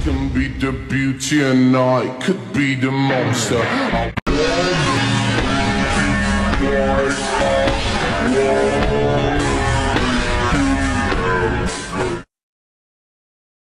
can be the beauty and I could be the monster. I